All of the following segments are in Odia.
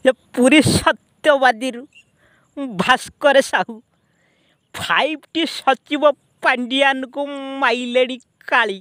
ଏ ପୁରୀ ସତ୍ୟବାଦୀରୁ ଭାସ୍କର ସାହୁ 5ଟି ସଚିବ ପାଣ୍ଡିଆନକୁ ମାଇଲେଣି କାଳି।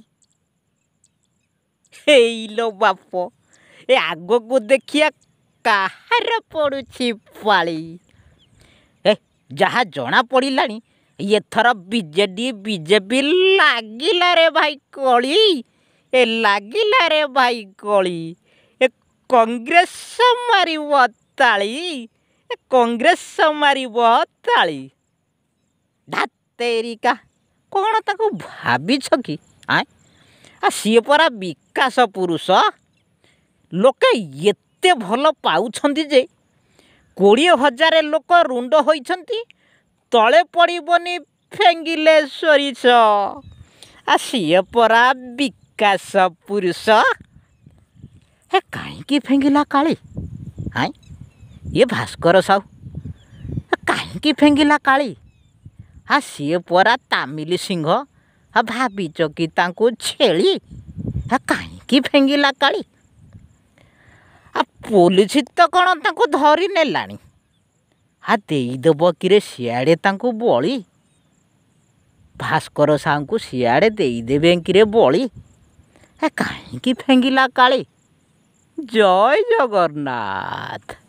ହେଇଲୋ ବାପ, ଏ ଆଗକୁ ଦେଖିଆ କାହାର ପଡ଼ୁଛି ପାଳି। ଯାହା ଜଣା ପଡ଼ିଲାଣି ଏଥର ବିଜେପି ଲାଗିଲା ରେ ଭାଇ କଳି। ଲାଗିଲା ରେ ଭାଇ କଳି। କଂଗ୍ରେସ ମାରିବ ତାଳି। କଂଗ୍ରେସ ମାରିବ ତାଳି। ଧାତେରିକା କ'ଣ ତାକୁ ଭାବିଛ କି? ସିଏ ପରା ବିକାଶ ପୁରୁଷ। ଲୋକେ ଏତେ ଭଲ ପାଉଛନ୍ତି ଯେ 20,000 ଲୋକ ରୁଣ୍ଡ ହୋଇଛନ୍ତି। ତଳେ ପଡ଼ିବନି ଫେଙ୍ଗିଲେ ସୋରିଷ। ସିଏ ପରା ବିକାଶ ପୁରୁଷ। କାହିଁକି ଫେଙ୍ଗିଲା କାଳି? ଇଏ ଭାସ୍କର ସାହୁ କାହିଁକି ଫେଙ୍ଗିଲା କାଳି? ସିଏ ପରା ତାମିଲ ସିଂହ। ଭାବିଛ କି ତାଙ୍କୁ ଛେଳି? କାହିଁକି ଫେଙ୍ଗିଲା କାଳି? ପୋଲିସ ତ କ'ଣ ତାଙ୍କୁ ଧରି ନେଲାଣି। ଦେଇଦେବ କିରେ ସିଆଡ଼େ ତାଙ୍କୁ ବଳି। ଭାସ୍କର ସାହୁଙ୍କୁ ସିଆଡ଼େ ଦେଇଦେବେ କିରେ ବଳି। କାହିଁକି ଫେଙ୍ଗିଲା କାଳି? ଜୟ ଜଗନ୍ନାଥ।